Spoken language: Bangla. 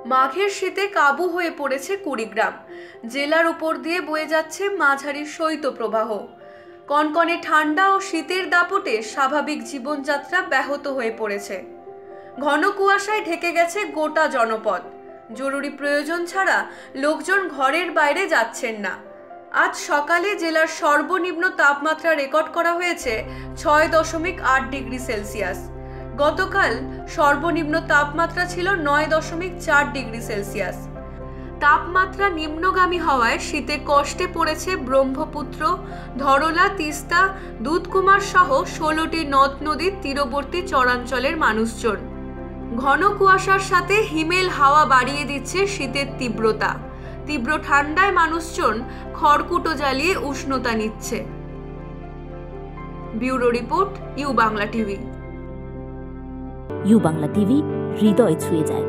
মাঘের শীতে কাবু হয়ে পড়েছে কুড়িগ্রাম। জেলার উপর দিয়ে বয়ে যাচ্ছে মাঝারি শৈত্যপ্রবাহ। কনকনে ঠান্ডা ও শীতের দাপটে স্বাভাবিক জীবনযাত্রা ব্যাহত হয়ে পড়েছে। ঘন কুয়াশায় ঢেকে গেছে গোটা জনপদ। জরুরি প্রয়োজন ছাড়া লোকজন ঘরের বাইরে যাচ্ছেন না। আজ সকালে জেলার সর্বনিম্ন তাপমাত্রা রেকর্ড করা হয়েছে 6.8 ডিগ্রি সেলসিয়াস। গতকাল সর্বনিম্ন তাপমাত্রা ছিল 9.4 ডিগ্রি সেলসিয়াস। তাপমাত্রা নিম্নগামী হওয়ায় শীতে কষ্টে পড়েছে ব্রহ্মপুত্র, ধরলা, তিস্তা, দুধকুমার সহ 16টি নদ নদীর তীরবর্তী চরাঞ্চলের মানুষজন। ঘন কুয়াশার সাথে হিমেল হাওয়া বাড়িয়ে দিচ্ছে শীতের তীব্রতা। তীব্র ঠান্ডায় মানুষজন খড়কুটো জ্বালিয়ে উষ্ণতা নিচ্ছে। Bureau report, U Bangla TV. U Bangla TV হৃদয় ছুঁয়ে যায়।